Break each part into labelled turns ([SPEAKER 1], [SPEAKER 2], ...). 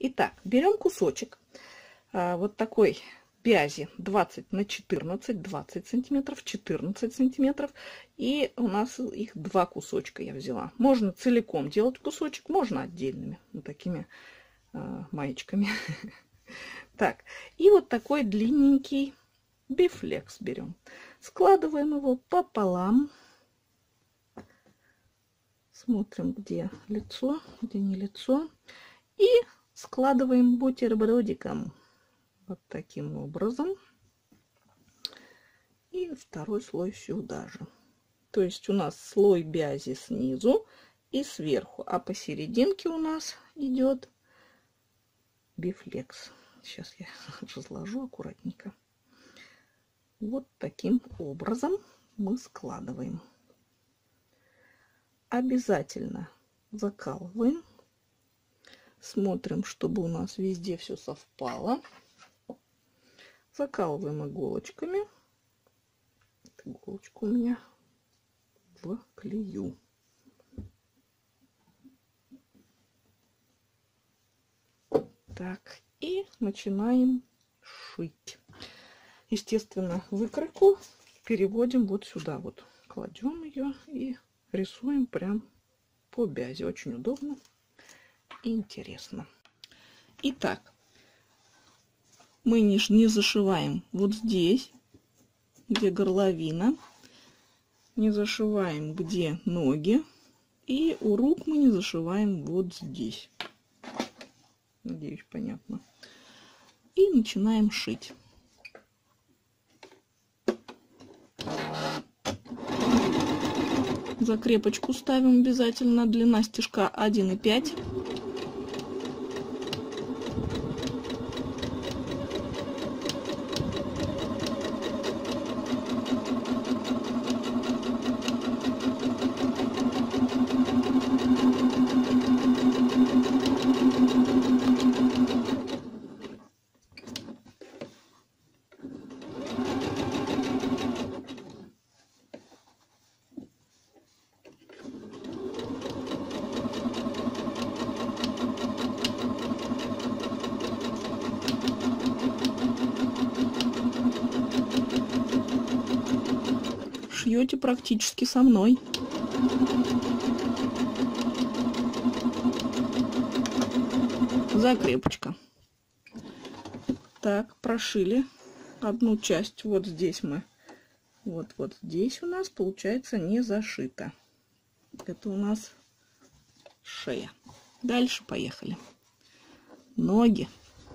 [SPEAKER 1] Итак, берем кусочек вот такой вязи 20 на 14, 20 сантиметров, 14 сантиметров. И у нас их два кусочка я взяла. Можно целиком делать кусочек, можно отдельными, вот такими маечками. Так, и вот такой длинненький бифлекс берем. Складываем его пополам. Смотрим, где лицо, где не лицо. И складываем бутербродиком. Вот таким образом. И второй слой сюда же. То есть у нас слой бязи снизу и сверху. А посерединке у нас идет бифлекс. Сейчас я разложу аккуратненько. Вот таким образом мы складываем. Обязательно закалываем. Смотрим, чтобы у нас везде все совпало. Закалываем иголочками. Иголочку у меня в клею. Так, и начинаем шить. Естественно, выкройку переводим вот сюда. Вот кладем ее и рисуем прям по бязи. Очень удобно и интересно. Итак, мы не зашиваем вот здесь, где горловина, не зашиваем, где ноги, и у рук мы не зашиваем вот здесь. Надеюсь, понятно. И начинаем шить. Закрепочку ставим обязательно. Длина стежка 1,5. Шьете практически со мной. Закрепочка. Так, прошили одну часть. Вот здесь мы. Вот здесь у нас получается не зашито. Это у нас шея. Дальше поехали. Ноги.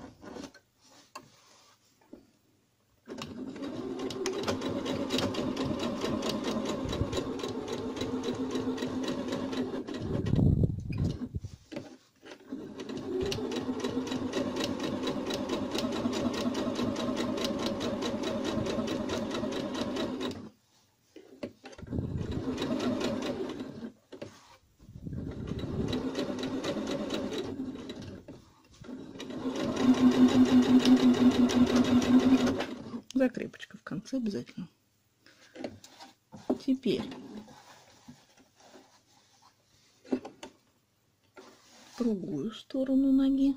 [SPEAKER 1] Закрепочка в конце обязательно. Теперь другую сторону ноги.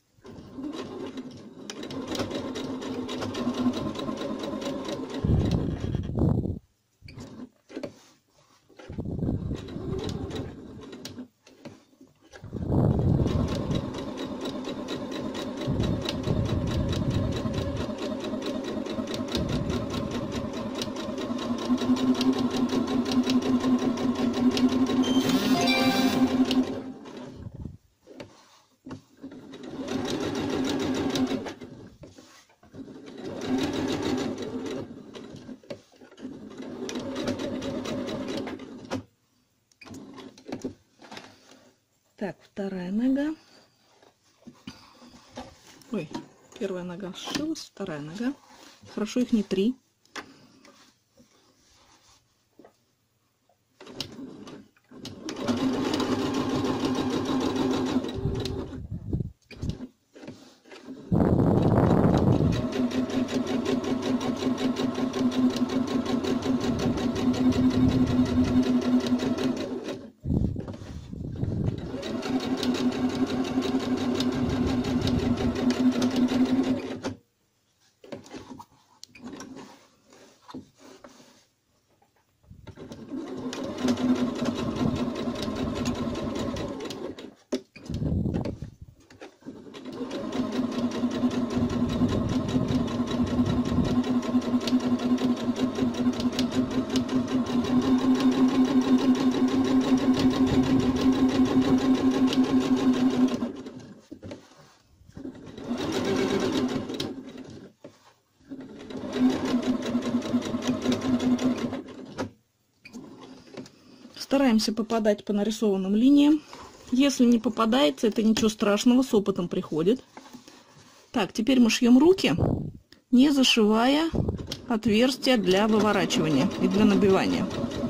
[SPEAKER 1] Так, вторая нога. Ой, первая нога сшилась, вторая нога. Хорошо, их не 3. Стараемся попадать по нарисованным линиям. Если не попадается, это ничего страшного, с опытом приходит. Так, теперь мы шьем руки, не зашивая отверстия для выворачивания и для набивания.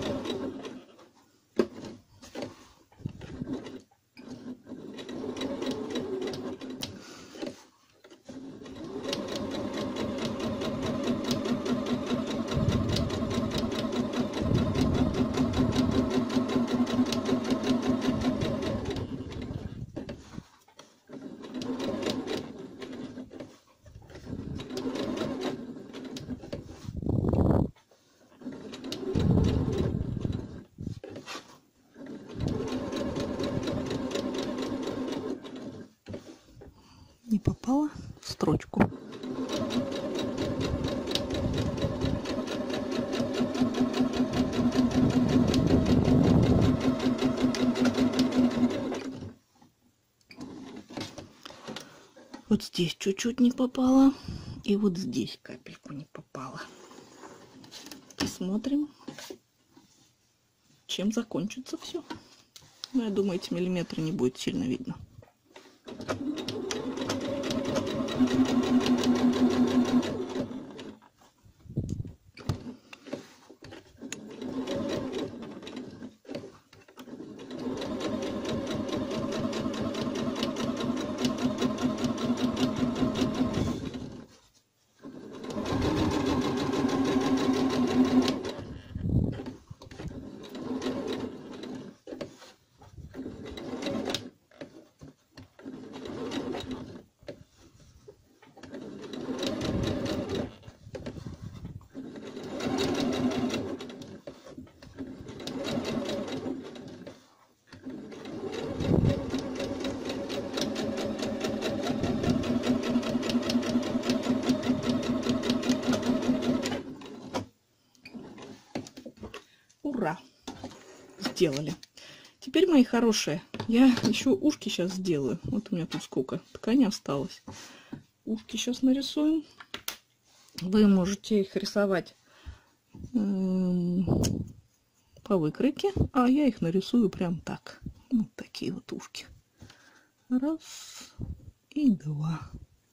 [SPEAKER 1] Не попала в строчку. Вот здесь чуть-чуть не попала. И вот здесь капельку не попала. Посмотрим, чем закончится все. Ну, я думаю, эти миллиметры не будет сильно видно. Ура! Сделали. Теперь, мои хорошие, я еще ушки сейчас сделаю. Вот у меня тут сколько ткани осталось. Ушки сейчас нарисуем. Вы можете их рисовать по выкройке, а я их нарисую прям так. Вот такие вот ушки. Раз и два.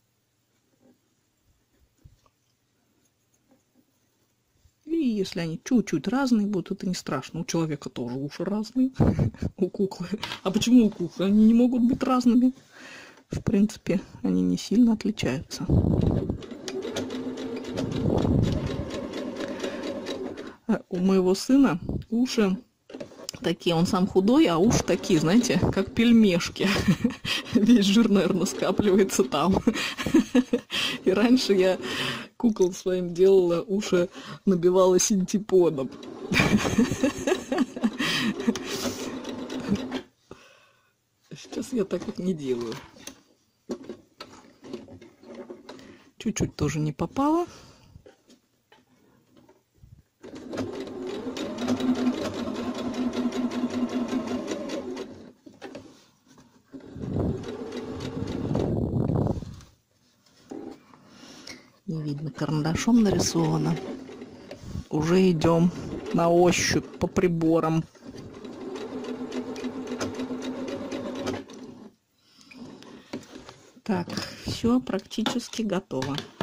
[SPEAKER 1] И если они чуть-чуть разные будут, это не страшно. У человека тоже уши разные. У куклы. А почему у куклы? Они не могут быть разными. В принципе, они не сильно отличаются. У моего сына уши такие, он сам худой, а уши такие, знаете, как пельмешки. Весь жир, наверное, скапливается там. И раньше я кукол своим делала, уши набивала синтепоном. Сейчас я так их не делаю. Чуть-чуть тоже не попало. Не видно, карандашом нарисовано. Уже идем на ощупь по приборам. Так, все практически готово.